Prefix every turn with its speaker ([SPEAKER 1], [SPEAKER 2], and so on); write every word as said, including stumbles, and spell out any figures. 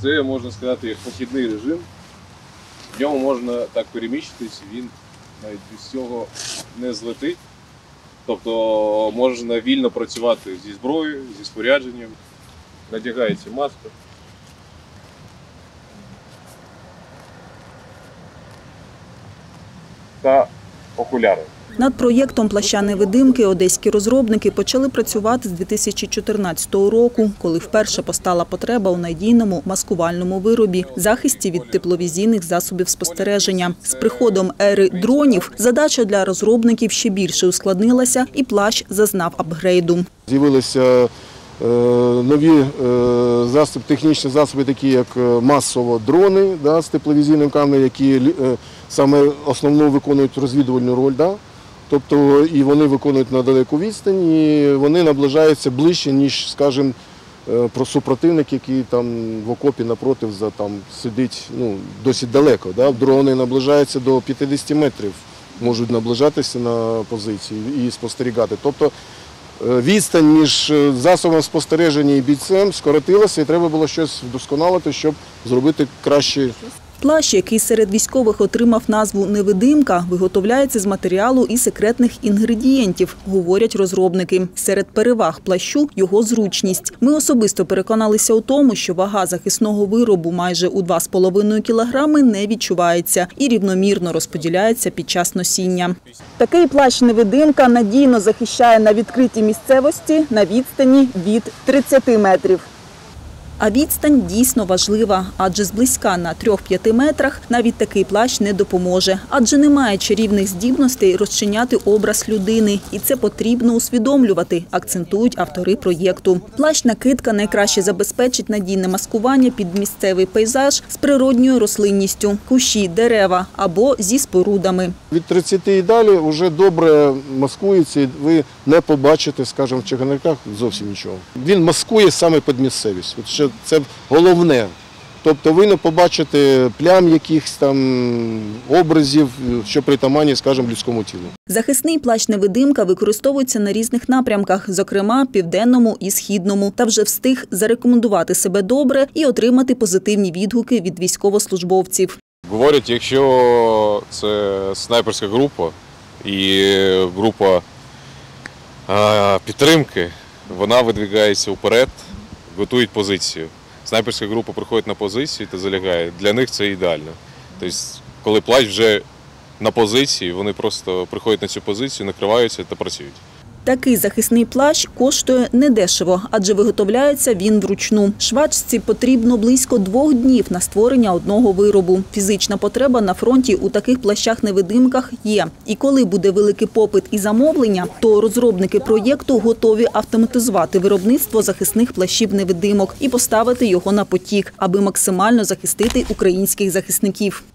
[SPEAKER 1] Це, можна сказати, як похідний режим. В ньому можна так переміщитись, він навіть без цього не злетить. Тобто можна вільно працювати зі зброєю, зі спорядженням. Надягається маска. Та окуляри.
[SPEAKER 2] Над проєктом «Плаща-невидимки» одеські розробники почали працювати з дві тисячі чотирнадцятого року, коли вперше постала потреба у надійному маскувальному виробі – захисті від тепловізійних засобів спостереження. З приходом ери дронів задача для розробників ще більше ускладнилася і плащ зазнав апгрейду.
[SPEAKER 3] З'явилися нові засоби, технічні засоби, такі як масово дрони да, з тепловізійним камерою, які саме основну виконують розвідувальну роль. Да. Тобто і вони виконують на далеку відстань, і вони наближаються ближче, ніж, скажімо, супротивник, який там в окопі напротив за, там, сидить ну, досить далеко. Да. Дрони наближаються до п'ятдесят метрів, можуть наближатися на позиції і спостерігати. Тобто відстань між засобом спостереження і бійцем скоротилася, і треба було щось вдосконалити, щоб зробити краще.
[SPEAKER 2] Плащ, який серед військових отримав назву «Невидимка», виготовляється з матеріалу і секретних інгредієнтів, говорять розробники. Серед переваг плащу – його зручність. Ми особисто переконалися у тому, що вага захисного виробу майже у два з половиною кілограми не відчувається і рівномірно розподіляється під час носіння. Такий плащ-невидимка надійно захищає на відкритій місцевості на відстані від тридцяти метрів. А відстань дійсно важлива, адже зблизька на трьох-п'яти метрах навіть такий плащ не допоможе. Адже немає чарівних здібностей розчиняти образ людини. І це потрібно усвідомлювати, акцентують автори проєкту. Плащ-накидка найкраще забезпечить надійне маскування під місцевий пейзаж з природньою рослинністю, кущі, дерева або зі спорудами.
[SPEAKER 3] Від тридцяти і далі вже добре маскується, і ви не побачите, скажімо, в Чагарниках зовсім нічого. Він маскує саме під місцевість. Це головне. Тобто ви не побачите плям якихось там образів, що притаманні, скажімо, людському тілу.
[SPEAKER 2] Захисний плащ-невидимка використовується на різних напрямках, зокрема південному і східному, та вже встиг зарекомендувати себе добре і отримати позитивні відгуки від військовослужбовців.
[SPEAKER 1] Говорять, якщо це снайперська група і група підтримки, вона видвигається вперед, готують позицію. Снайперська група приходить на позицію та залягає. Для них це ідеально. Тобто, коли плащ вже на позиції, вони просто приходять на цю позицію, накриваються та працюють.
[SPEAKER 2] Такий захисний плащ коштує недешево, адже виготовляється він вручну. Швачці потрібно близько двох днів на створення одного виробу. Фізична потреба на фронті у таких плащах-невидимках є. І коли буде великий попит і замовлення, то розробники проєкту готові автоматизувати виробництво захисних плащів-невидимок і поставити його на потік, аби максимально захистити українських захисників.